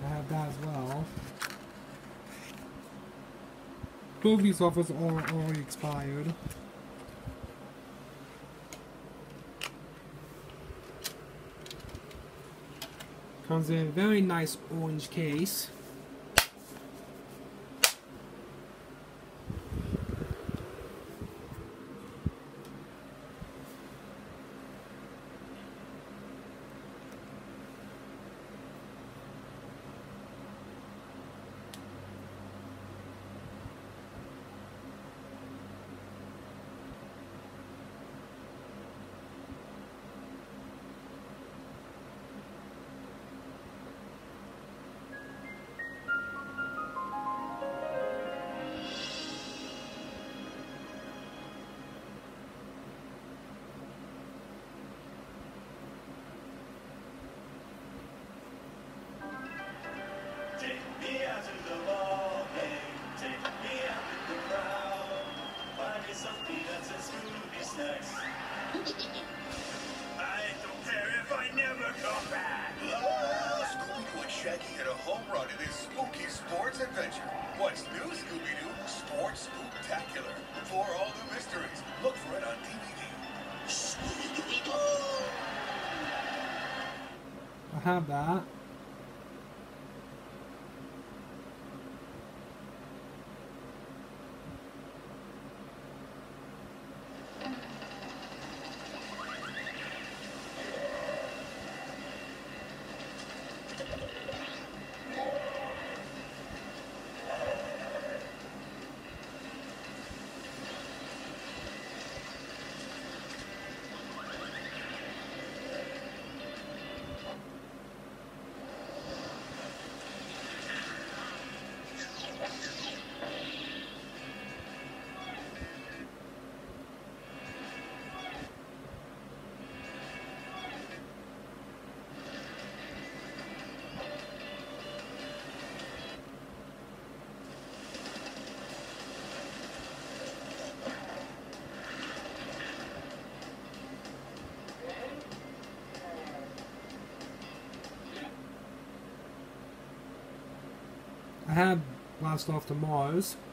I have that as well. Both of these offers are already expired. Comes in a very nice orange case. I don't care if I never come back. Scooby-Doo and Shaggy hit a home run in this spooky sports adventure. What's new, Scooby-Doo? Sports Spooktacular. For all new mysteries, look for it on DVD. Scooby-Doo! I have that. I have Blast Off to Mars.